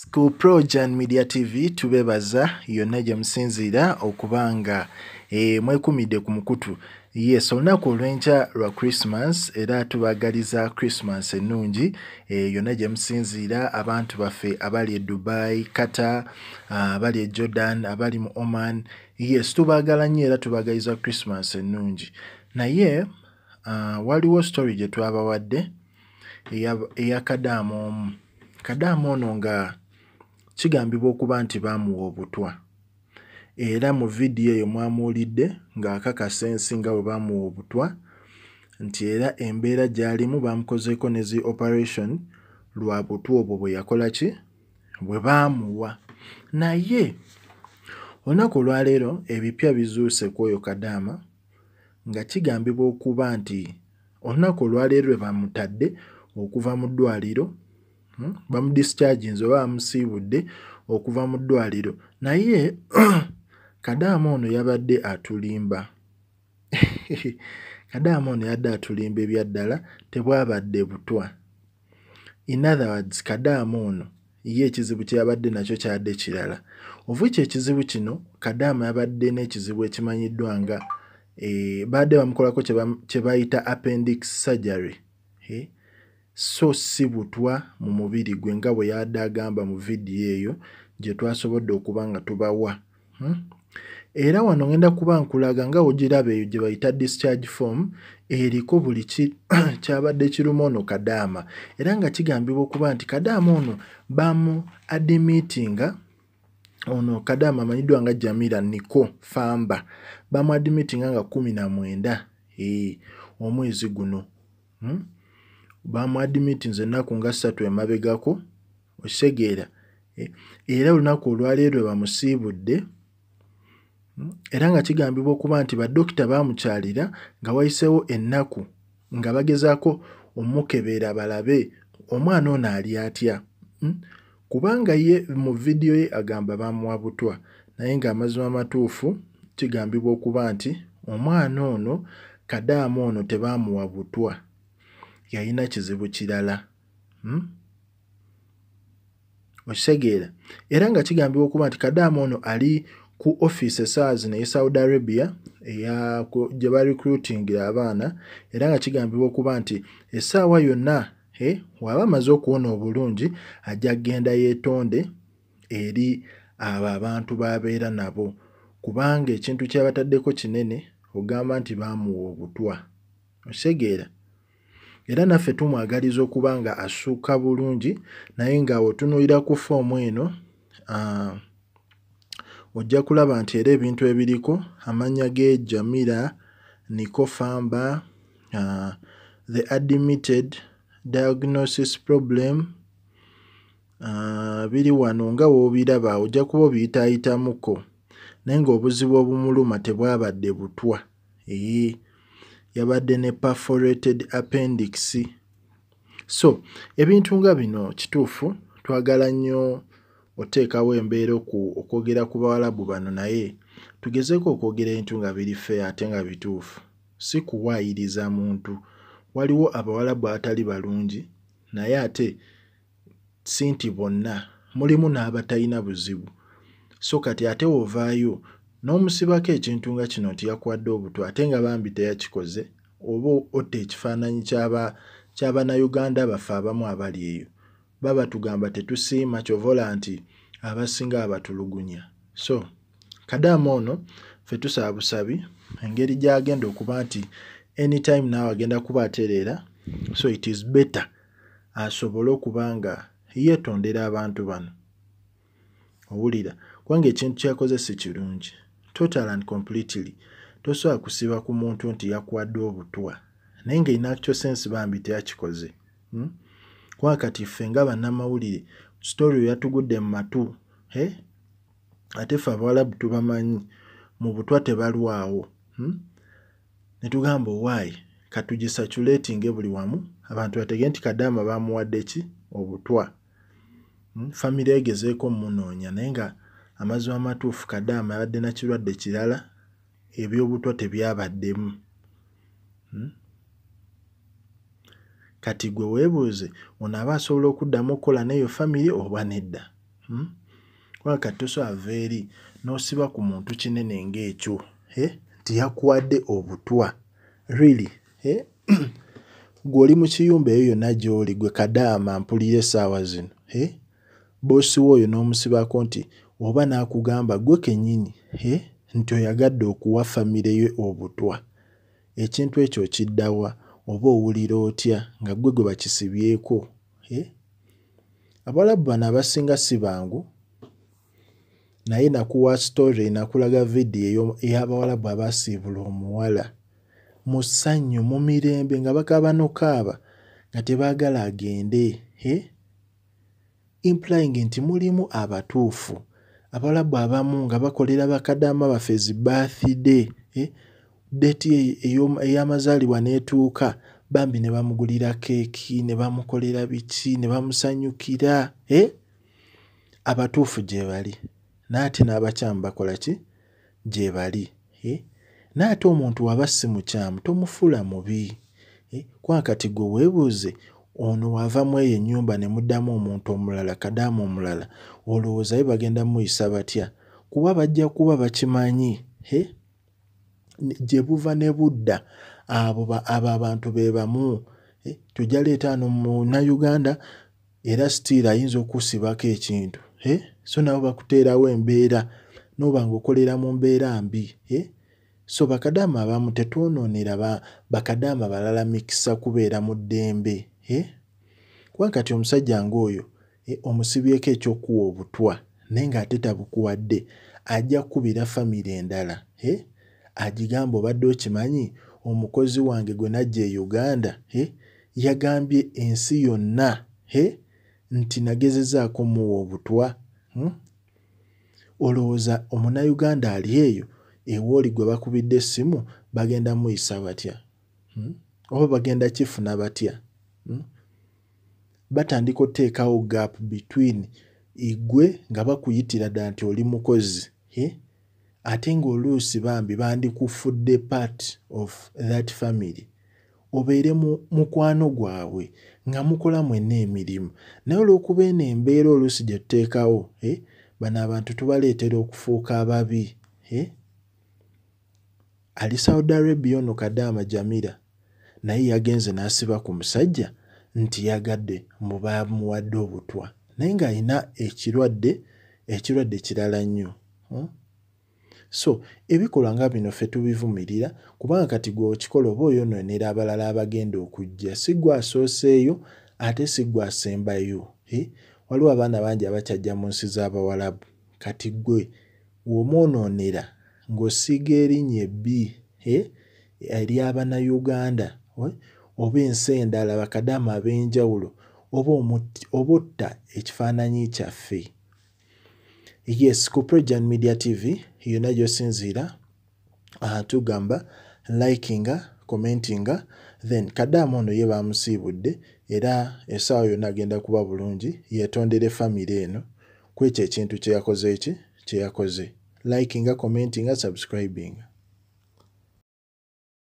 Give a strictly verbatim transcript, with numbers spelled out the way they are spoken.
Ku PROJOURN Media T V tubebaza yonna gye musinziira okubanga e, mwekumidde ku mukutu. Yes, olunaku olw'enkya lwa Christmas era tubagaliza Christmas ennungi e, yonna gye musinziira abantu baffe abali e Dubai, Qatar, abali e Jordan, abali mu Oman. Yes, tubagala nnyo era tubagaliza Christmas ennungi. Naye uh, waliwo story gye twabawadde eya Kadama omu. Kadama ono nga kigambibwa okuba nti baamuwa obutwa. Era mu vidiyo eyo mwamuwulidde ng'akakasa ensi nga bwe baamuwa obutwa nti era embeera gy'alimu baamukozeeko ne zi operation lwa butwa obwo bwe yakola ki? Bwe baamuwa. Naye olunaku olwaleero ebipya bizuuse ku oyo Kadama nga kigambibwa okuba nti olunaku olwaleero lwe bamutadde okuva mu ddwaliro, Hmm? bamudischarginze oba bamusiibudde okuva mu ddwaliro. Naye Kadama ono yabadde atulimba. Kadama ono yadde atulimba ebyaddala tebwabadde butwa. In other words, Kadama ono ye ekizibu kye yabadde nakyo kyadde kirala. Ovuki ekizibu kino Kadama yabadde n'ekizibu ekimanyiddwa nga e, badde bamukolako kye bayita appendix surgery. Eh? So si butwa mu mubiri gwe nga bwe yadde agamba mu vidiyo eyo gye twasobodde okuba nga tubawa. Hmm? Era wano ngenda kuba nkulaga nga ogiraba eyo gye bayita discharge form eriko buli kyabadde kiruma ono Kadama. Era nga kigambibwa okuba nti Kadama ono bamu admittinga ono Kadama amanyiddwa nga Jamila Niko Famba. Bamu admittinga nga kumi na mwenda e, omwezi guno. Hmm? Bamu admittinze ennaku nga ssatu emabegako okisegeera. E, era olunaku olwaleero bamusiibudde. Era nga kigambibwa okuba nti baddokita baamukyalira nga wayiseewo ennaku nga bagezaako omukebera balabe omwana ono ali atya. Hmm? Kubanga ye mu vidiyo ye agamba baamuwa butwa, naye ng'amazima amatuufu kigambibwa okuba nti omwana ono Kadama ono tebaamuwa butwa, yalina kizibu kirala. Hmm? Okisegeera. Era nga kigambibwa okuba nti Kadama ono ali ku office essaawa zino e Saudi Arabia eya gye ba recruitingira abaana, era nga kigambibwa okuba nti essaawa yonna eh, waba amaze okuwona obulungi ajja kgenda yeetonde eri abo abantu babeera nabo, kubanga ekintu kyabataddeko kinene ogamba nti baamuwa obutwa. Okisegeera. Era naffe tumwagaliza okuba nga asuuka bulungi, naye nga otunuulira ku foomu eno uh, ojja kulaba nti era ebintu ebiriko amannya ge Jamila Niko Famba, uh, the admitted diagnosis problem, uh, biri wano nga woobiraba ojja kuba obiyitaayitamuko, naye ng'obuzibu obumuluma tebwabadde butwa. Ee, yabadde ne perforated appendix. So ebintu nga bino kituufu twagala nnyo oteekawo embeera okwogera ku Bawarabu bano, naye tugezeeko okwogera ebintu nga biri fair ate nga bituufu, si kuwaayiriza muntu. Waliwo Abawarabu abatali balungi, naye ate si nti bonna, mulimu n'abatalina buzibu. So kati ate wovaayo n'omusibako ekintu nga kino nti yakuwadde obutwa ate nga bambi teyakikoze, oba otta ekifaananyi ky'Abannayuganda baffe abamu abali eyo, baba tugamba tetusiima, kyovola nti abasinga abatulugunya. So Kadama ono ffe tusaba busabi engeri gy'agenda okuba nti anytime naawe agenda kuba atereera, so it is better asobole okuba nga yeetondera abantu bano. Owulira, kubanga ekintu kyakoze si kirungi. Total and completely tosobola kusiba ku muntu nti yakuwadde obutwa naye nga in actual sense bambi teyakikoze. Hmm? Kwa kati ffe nga bannamawulire story yatugudde mu matu, eh? Ate ffe Abawarabu tubamanyi mu butwa tebalwawo. Hmm? Ne tugamba why katugisa-culatinge buli wamu abantu bategere nti Kadama baamuwadde ki? Obutwa. Hmm? Family egezeeko munoonya naye nga amazima amatuufu Kadama yabadde na kirwadde kirala, ebyobutwa tebyabaddemu. Hmm? Kati gwe weebuuze ono aba asobola okuddamu okukola n'eyo family oba nedda? hmm? Kubanga kati tosobola eri n'osiba ku muntu kinene ng'ekyo eh? nti yakuwadde obutwa really eh? Gw'oli mu kiyumba eyo yonna gy'oli gwe Kadama mpulira essaawa zino eh? Boosi w'oyo n'omusibako nti oba n'akugamba gwe kennyini eh? nti oyagadde okuwa famire ye obutwa, ekintu ekyo okiddawa oba owulira otya nga gwe gwe bakisibyeko eh? Abawalabu bano abasinga si bangu, naye nakuwa story nakulaga vidiyo ey'abawalabu abaasiibula omuwala mu ssanyu mu mirembe nga bakaaba n'okaaba nga tebaagala agende eh? Implying nti mulimu abatuufu. Abawalabu abamu nga bakolera bakadama baffe zi birthday eh? Deeti ey'amazaalibwa n'etuuka bambi ne bamugulira keeki ne bamukolera biki ne bamusanyukira eh? Abatuufu gye bali n'ate n'abakyamu bakola ki gye bali eh? N'ate omuntu waba si mukyamu tomufuula mubi eh? Kubanga kati gwe weebuuze ono wavamu eyo ennyumba ne muddamu omuntu omulala Kadama omulala olowooza ye bagenda muyisa batya? Kuba bajja kuba bakimanyi eh? Gye buva ne budda abo abo abantu be bamu eh? Tujja leeta wano Munnayuganda era still ayinza okusibako ekintu eh? So nabo bakuteerawo embeera n'oba ng'okolera mu mbeera mbi eh? So bakadama abamu tetwonoonera ba, bakadama balala mikisa kubeera mu ddembe eh? Kuba kati omusajja ng'oyo eh, omusibyeko ekyokuwa obutwa naye ng'ate tabukuwadde ajja kukubira famire endala eh? Agigamba obadde okimanyi omukozi wange gwe najja e Uganda eh? Yagambye ensi yonna eh? nti nagezezaako muwa obutwa hmm? Olowooza Omunnayuganda ali eyo ewooli gwe bakubidde essimu bagenda muyisa batya hmm? Oba bagenda kifuna batya hmm? Batandika oteekawo gap between igwe nga bakuyitira ddala nti oli mukozi eh? Ate ng'oluusi bambi bandikufudde part of that family obeere mu mukwano gwabwe nga mukola mwenna emirimu, naye olw'okuba eno embeera oluusi gye tuteekawo eh? Bano abantu tubaleetera okufuuka ababi eh? Ali Saudi Arabia ono Kadama Jamila naye yagenze n'asiba ku musajja nti yagadde mu bamuwadde obutwa naye ng'alina ekirwadde ekirwadde kirala nnyo hmm? So ebikolwa nga bino ffe tubivumirira kubanga kati gwe okikola oba oyonoonera abalala abagenda okujja, si gwe asooseeyo ate si gwe asembayo eh? Waliwo abaana bangi abakyajja mu nsi z'Abawalabu, kati gwe w'omwonoonera ng'osiiga erinnya ebbi eh? ery'Abannayuganda eh? Oba ensi endala bakadama ab'enjawulo oba obotta ekifaananyi kyaffe. Yes, ku PROJOURN Media T V yonna gy'osinziira uh, tugamba likinga, commentinga, then Kadama ono ye bamusiibudde era essaawa yonna agenda kuba bulungi, yeetondere famire eno ku ekyo ekintu kye yakoze eki kye yakoze. Likinga, commentinga, subscribing.